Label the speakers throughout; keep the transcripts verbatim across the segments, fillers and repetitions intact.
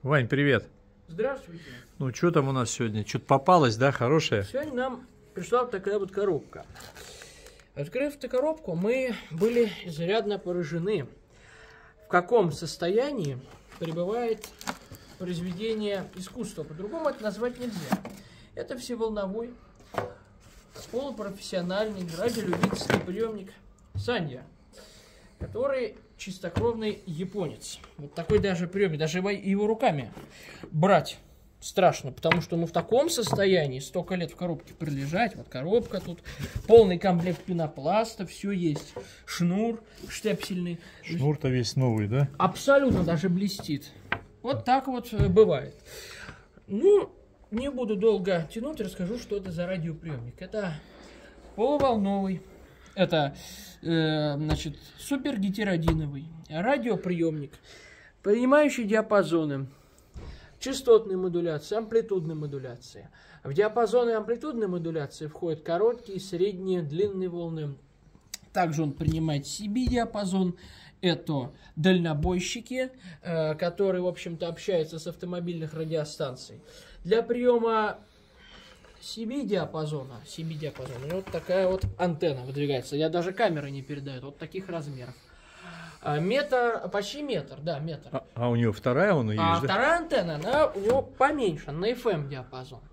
Speaker 1: Вань, привет.
Speaker 2: Здравствуйте.
Speaker 1: Ну, что там у нас сегодня? Что-то попалось, да, хорошее?
Speaker 2: Сегодня нам пришла вот такая вот коробка. Открыв эту коробку, мы были изрядно поражены, в каком состоянии пребывает произведение искусства. По-другому это назвать нельзя. Это всеволновой, полупрофессиональный, радиолюбительский приемник Санья, который чистокровный японец. Вот такой даже приемник, даже его руками брать страшно, потому что ну, в таком состоянии столько лет в коробке пролежать. Вот коробка тут, полный комплект пенопласта, все есть. Шнур штепсельный.
Speaker 1: Шнур-то весь новый, да?
Speaker 2: Абсолютно даже блестит. Вот так вот бывает. Ну, не буду долго тянуть, расскажу, что это за радиоприемник. Это полуволновый, это э, значит, супергетеродиновый радиоприемник, принимающий диапазоны частотной модуляции, амплитудной модуляции. В диапазоны амплитудной модуляции входят короткие, средние, длинные волны. Также он принимает си би-диапазон. Это дальнобойщики, э, которые, в общем-то, общаются с автомобильных радиостанций. Для приема си би-диапазона, си би-диапазона, вот такая вот антенна выдвигается. Я даже камеры не передаю, вот таких размеров. А, метр, почти метр, да, метр.
Speaker 1: А, а у него вторая он и есть,
Speaker 2: А
Speaker 1: да?
Speaker 2: вторая антенна, она у него поменьше, на эф эм-диапазон.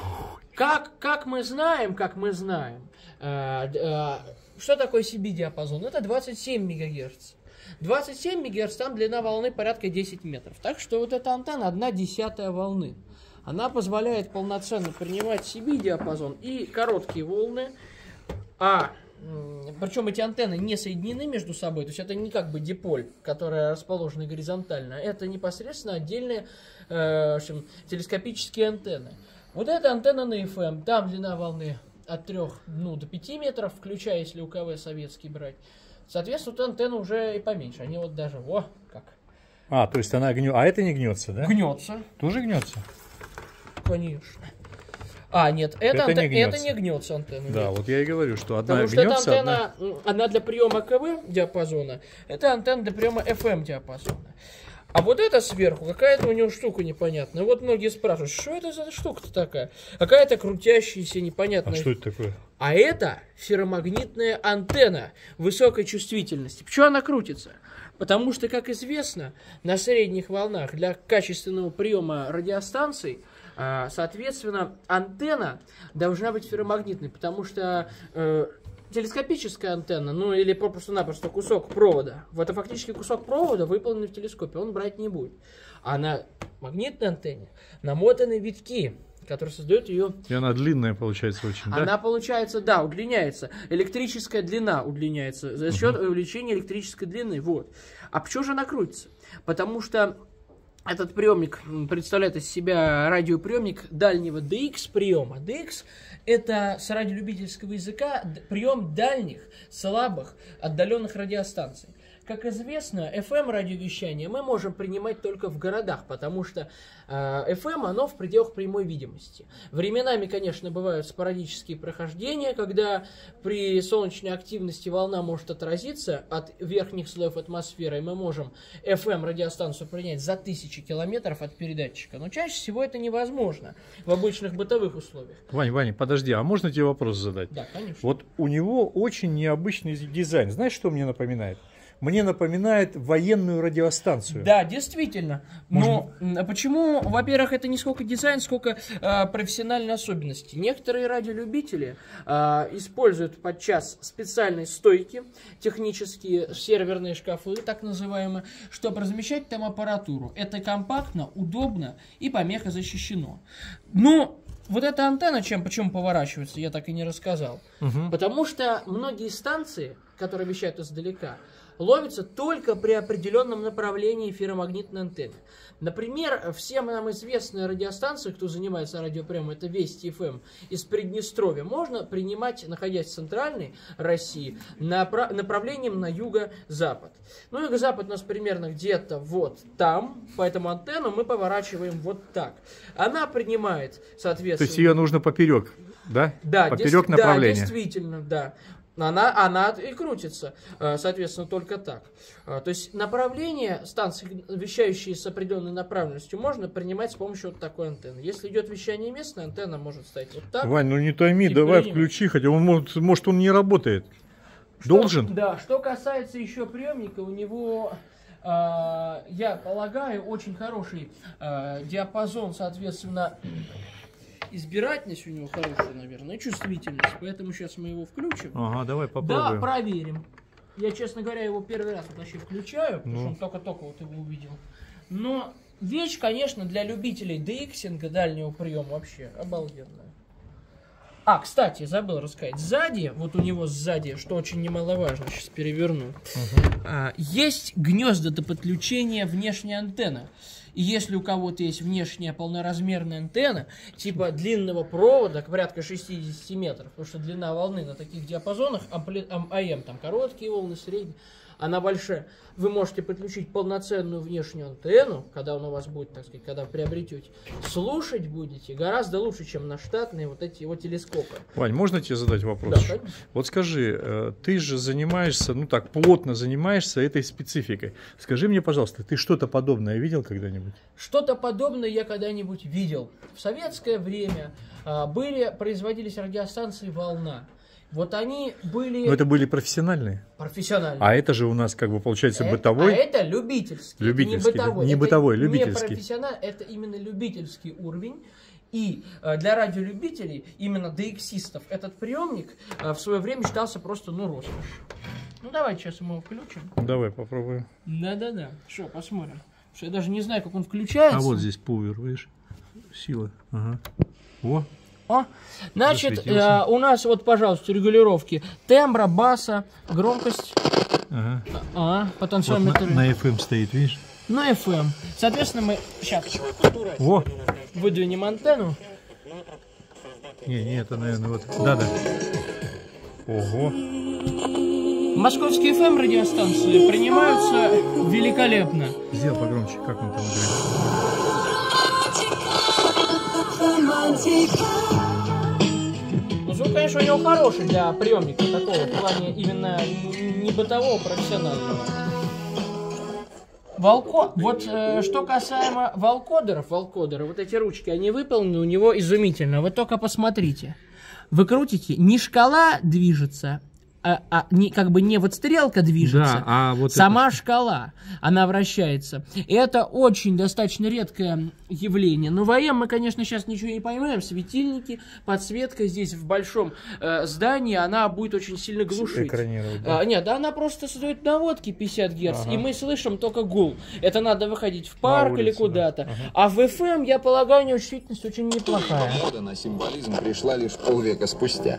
Speaker 2: Как, как мы знаем, как мы знаем, э, э, что такое си би-диапазон? Это двадцать семь мегагерц. двадцать семь мегагерц, там длина волны порядка десять метров. Так что вот эта антенна одна десятая волны. Она позволяет полноценно принимать си би-диапазон и короткие волны, а причем эти антенны не соединены между собой, то есть это не как бы диполь, которая расположена горизонтально, это непосредственно отдельные э, в общем, телескопические антенны. Вот эта антенна на эф эм, там длина волны от трёх ну, до пяти метров, включая, если у ка вэ советский брать. Соответственно, вот антенна уже и поменьше, они вот даже, о, как.
Speaker 1: А, то есть она гнется, а это не гнется, да?
Speaker 2: Гнется.
Speaker 1: Тоже гнется?
Speaker 2: Конечно. А, нет, это,
Speaker 1: это,
Speaker 2: анте...
Speaker 1: не, гнется.
Speaker 2: это не гнется антенна.
Speaker 1: Да,
Speaker 2: нет.
Speaker 1: вот я и говорю, что одна
Speaker 2: Потому
Speaker 1: гнется,
Speaker 2: что эта антенна,
Speaker 1: одна...
Speaker 2: она для приема ка вэ диапазона, это антенна для приема эф эм диапазона. А вот это сверху, какая-то у него штука непонятная. Вот многие спрашивают, что это за штука-то такая? Какая-то крутящаяся непонятная.
Speaker 1: А что это такое?
Speaker 2: А это ферромагнитная антенна высокой чувствительности. Почему она крутится? Потому что, как известно, на средних волнах для качественного приема радиостанций, соответственно, антенна должна быть ферромагнитной, потому что э, телескопическая антенна, ну или просто-напросто кусок провода, это фактически кусок провода, выполненный в телескопе, он брать не будет. А на магнитной антенне намотаны витки, которые создают ее...
Speaker 1: И она длинная получается очень, да?
Speaker 2: Она получается, да, удлиняется. Электрическая длина удлиняется за счет uh-huh. увеличения электрической длины. Вот. А почему же она крутится? Потому что этот приемник представляет из себя радиоприемник дальнего ди икс приема. ди икс это с радиолюбительского языка прием дальних, слабых, отдаленных радиостанций. Как известно, эф эм радиовещание мы можем принимать только в городах, потому что э, эф эм оно в пределах прямой видимости. Временами, конечно, бывают спорадические прохождения, когда при солнечной активности волна может отразиться от верхних слоев атмосферы, и мы можем эф эм радиостанцию принять за тысячи километров от передатчика. Но чаще всего это невозможно в обычных бытовых условиях.
Speaker 1: Вань, Ваня, подожди, а можно тебе вопрос задать?
Speaker 2: Да, конечно.
Speaker 1: Вот у него очень необычный дизайн. Знаешь, что мне напоминает? Мне напоминает военную радиостанцию.
Speaker 2: Да, действительно. Но Можно... почему, во-первых, это не сколько дизайн, сколько э, профессиональные особенности. Некоторые радиолюбители э, используют подчас специальные стойки, технические серверные шкафы, так называемые, чтобы размещать там аппаратуру. Это компактно, удобно и помеха защищено. Но вот эта антенна, чем почему поворачивается, я так и не рассказал. Угу. Потому что многие станции, которые вещают издалека, ловится только при определенном направлении ферромагнитной антенны. Например, всем нам известная радиостанция, кто занимается радиоприемом, это Вести эф эм из Приднестровья, можно принимать, находясь в центральной России, напра- направлением на юго-запад. Ну, юго-запад у нас примерно где-то вот там, поэтому антенну мы поворачиваем вот так. Она принимает, соответственно...
Speaker 1: То есть ее нужно поперек, да?
Speaker 2: Да,
Speaker 1: поперек
Speaker 2: дес-
Speaker 1: направления.
Speaker 2: Да, действительно, да. Она, она и крутится, соответственно, только так. То есть направление станций, вещающие с определенной направленностью, можно принимать с помощью вот такой антенны. Если идет вещание местное, антенна может стоять вот так.
Speaker 1: Вань, ну не тойми, давай принимать. Включи, хотя он может, может он не работает.
Speaker 2: Что,
Speaker 1: Должен?
Speaker 2: Да, что касается еще приемника, у него, э, я полагаю, очень хороший э, диапазон, соответственно, избирательность у него хорошая, наверное, и чувствительность. Поэтому сейчас мы его включим.
Speaker 1: Ага, давай попробуем.
Speaker 2: Да, проверим. Я, честно говоря, его первый раз вот вообще включаю, потому
Speaker 1: ну.
Speaker 2: что он только-только вот его увидел. Но вещь, конечно, для любителей дэ-иксинга, дальнего приема, вообще обалденная. А, кстати, забыл рассказать. Сзади, вот у него сзади, что очень немаловажно, сейчас переверну, uh-huh. а, есть гнезда до подключения внешней антенны. И если у кого-то есть внешняя полноразмерная антенна, типа длинного провода, порядка шестьдесят метров, потому что длина волны на таких диапазонах, АМ, там короткие волны, средние, она большая, вы можете подключить полноценную внешнюю антенну, когда он у вас будет, так сказать, когда вы приобретете, слушать будете гораздо лучше, чем на штатные вот эти вот телескопы.
Speaker 1: Вань, можно тебе задать вопрос?
Speaker 2: Да, конечно.
Speaker 1: Вот скажи, ты же занимаешься, ну так, плотно занимаешься этой спецификой. Скажи мне, пожалуйста, ты что-то подобное видел когда-нибудь?
Speaker 2: Что-то подобное я когда-нибудь видел. В советское время а, были, производились радиостанции «Волна». Вот они были...
Speaker 1: Но это были профессиональные?
Speaker 2: Профессиональные.
Speaker 1: А это же у нас, как бы, получается,
Speaker 2: это,
Speaker 1: бытовой?
Speaker 2: А это любительский.
Speaker 1: Любительский,
Speaker 2: это не бытовой.
Speaker 1: Да? Не
Speaker 2: это
Speaker 1: бытовой,
Speaker 2: не
Speaker 1: любительский.
Speaker 2: профессиональный, это именно любительский уровень. И э, для радиолюбителей, именно дэ-иксистов, этот приемник э, в свое время считался просто, ну, роскошью. Ну, давайте сейчас мы его включим.
Speaker 1: Давай, попробуем.
Speaker 2: Да-да-да. Что, посмотрим. Что я даже не знаю, как он включается.
Speaker 1: А вот здесь пувер, видишь? Сила. Ага. О.
Speaker 2: О, значит, э, у нас вот, пожалуйста, регулировки тембра, баса, громкость,
Speaker 1: ага.
Speaker 2: а, потенциометр.
Speaker 1: Вот на, на эф эм стоит, видишь?
Speaker 2: На эф эм. Соответственно, мы сейчас
Speaker 1: О.
Speaker 2: выдвинем антенну.
Speaker 1: Не, не, это, наверное, вот. Да-да. Ого.
Speaker 2: Московские эф эм радиостанции принимаются великолепно.
Speaker 1: Сделай погромче, как он там играет.
Speaker 2: Ну, звук, конечно, у него хороший для приемника такого, в плане именно не бытового, профессионального. Волко... Вот э, что касаемо волкодеров, волкодеры, вот эти ручки, они выполнены у него изумительно. Вы только посмотрите. Вы крутите, не шкала движется, а, а не, как бы не вот стрелка движется,
Speaker 1: да, а вот
Speaker 2: сама
Speaker 1: это...
Speaker 2: шкала, она вращается. И это очень достаточно редкое явление. Но в АМ мы, конечно, сейчас ничего не поймаем. Светильники, подсветка здесь в большом э, здании, она будет очень сильно глушить.
Speaker 1: Да?
Speaker 2: А, нет, да, она просто создает наводки пятьдесят герц, ага. И мы слышим только гул. Это надо выходить в парк улицу, или куда-то. Да. Ага. А в эф эм, я полагаю, у него чувствительность очень неплохая.
Speaker 3: Мода на символизм пришла лишь полвека спустя.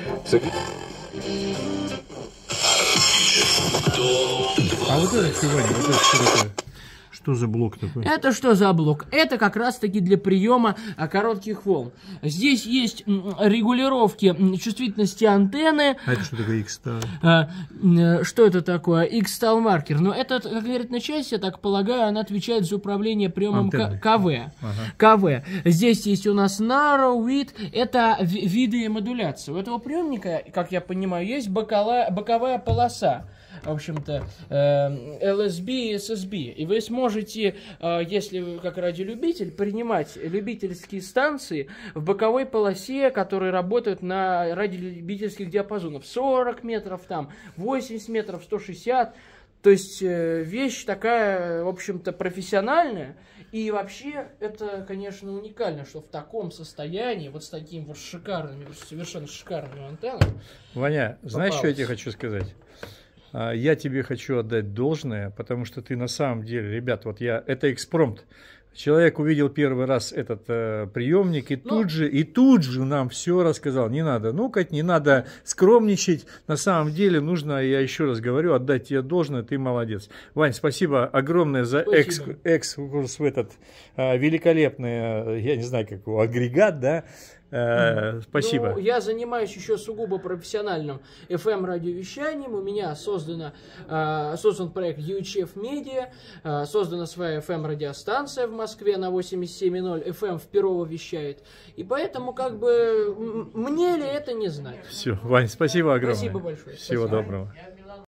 Speaker 1: А вот это что, Ваня, вот это что такое? Что за блок такой?
Speaker 2: Это что за блок? Это как раз-таки для приема а, коротких волн. Здесь есть м, регулировки м, чувствительности антенны.
Speaker 1: А это что такое X-Stal?
Speaker 2: А, м, что это такое? X-Stal маркер. Но это, как говорит на части, я так полагаю, она отвечает за управление приемом КВ. Ага. КВ. Здесь есть у нас narrow, width. Это виды модуляции. У этого приемника, как я понимаю, есть боковая, боковая полоса. В общем-то, эл эс би и эс эс би. И вы сможете, если вы как радиолюбитель, принимать любительские станции в боковой полосе, которые работают на радиолюбительских диапазонах. сорок метров, там, восемьдесят метров, сто шестьдесят. То есть вещь такая, в общем-то, профессиональная. И вообще, это, конечно, уникально, что в таком состоянии, вот с такими вот шикарными, совершенно шикарными антеннами.
Speaker 1: Ваня, знаешь, что я тебе хочу сказать? Я тебе хочу отдать должное, потому что ты на самом деле, ребят, вот я, это экспромт. Человек увидел первый раз этот э, приемник и, тут же, и тут же нам все рассказал. Не надо нукать, не надо скромничать. На самом деле нужно, я еще раз говорю, отдать тебе должное, ты молодец. Вань, спасибо огромное за экскурс в этот э, великолепный, э, я не знаю, как его, агрегат, да, Э, спасибо.
Speaker 2: Ну, я занимаюсь еще сугубо профессиональным эф эм-радиовещанием. У меня создано, э, создан проект ю эйч эф Media, э, создана своя эф эм-радиостанция в Москве на восемьдесят семь и ноль. эф эм в Перово вещает. И поэтому, как бы, мне ли это не знать.
Speaker 1: Все, Вань, спасибо огромное.
Speaker 2: Спасибо большое.
Speaker 1: Всего
Speaker 2: Спасибо.
Speaker 1: доброго.